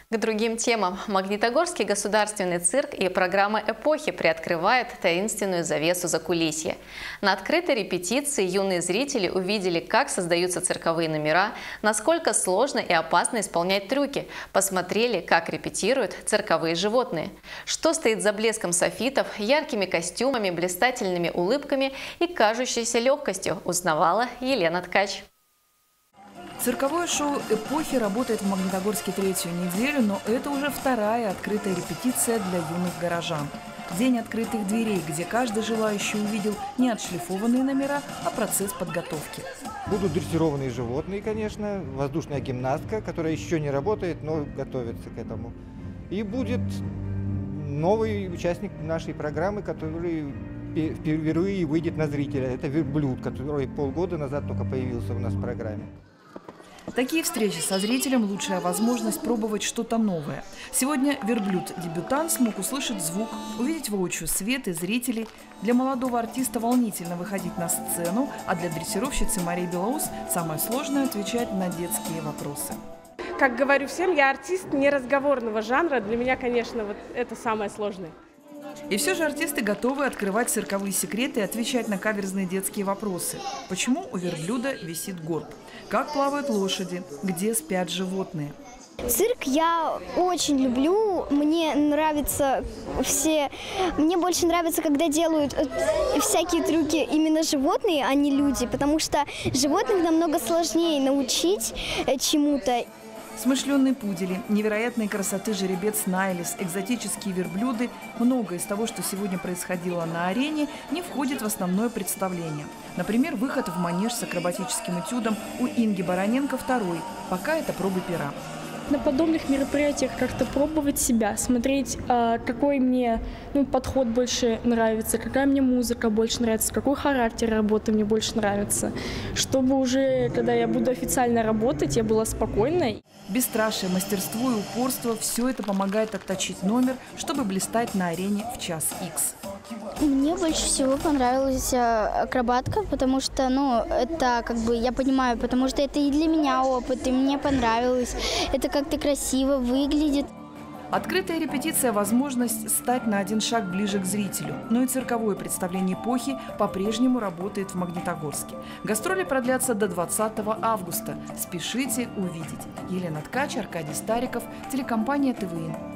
К другим темам. Магнитогорский государственный цирк и программа «Эпохи» приоткрывают таинственную завесу закулисья. На открытой репетиции юные зрители увидели, как создаются цирковые номера, насколько сложно и опасно исполнять трюки, посмотрели, как репетируют цирковые животные. Что стоит за блеском софитов, яркими костюмами, блистательными улыбками и кажущейся легкостью, узнавала Елена Ткач. Цирковое шоу «Эпохи» работает в Магнитогорске третью неделю, но это уже вторая открытая репетиция для юных горожан. День открытых дверей, где каждый желающий увидел не отшлифованные номера, а процесс подготовки. Будут дрессированные животные, конечно, воздушная гимнастка, которая еще не работает, но готовится к этому. И будет новый участник нашей программы, который впервые выйдет на зрителя. Это верблюд, который полгода назад только появился у нас в программе. Такие встречи со зрителем – лучшая возможность пробовать что-то новое. Сегодня верблюд-дебютант смог услышать звук, увидеть воочию свет и зрителей. Для молодого артиста волнительно выходить на сцену, а для дрессировщицы Марии Белоус самое сложное – отвечать на детские вопросы. Как говорю всем, я артист неразговорного жанра. Для меня, конечно, вот это самое сложное. И все же артисты готовы открывать цирковые секреты и отвечать на каверзные детские вопросы. Почему у верблюда висит горб? Как плавают лошади? Где спят животные? Цирк я очень люблю. Мне больше нравится, когда делают всякие трюки именно животные, а не люди, потому что животных намного сложнее научить чему-то. Смышленные пудели, невероятной красоты жеребец Найлис, экзотические верблюды – многое из того, что сегодня происходило на арене, не входит в основное представление. Например, выход в манеж с акробатическим этюдом у Инги Бароненко II. Пока это пробы пера. На подобных мероприятиях как-то пробовать себя, смотреть, какой мне подход больше нравится, какая мне музыка больше нравится, какой характер работы мне больше нравится, чтобы уже, когда я буду официально работать, я была спокойной. Бесстрашие, мастерство и упорство – все это помогает отточить номер, чтобы блистать на арене в час икс. Мне больше всего понравилась акробатка, потому что, это я понимаю, потому что это и для меня опыт, и мне понравилось. Это как-то красиво выглядит. Открытая репетиция – возможность стать на один шаг ближе к зрителю. Но и цирковое представление «Эпохи» по-прежнему работает в Магнитогорске. Гастроли продлятся до 20 августа. Спешите увидеть. Елена Ткач, Аркадий Стариков, телекомпания ТВН.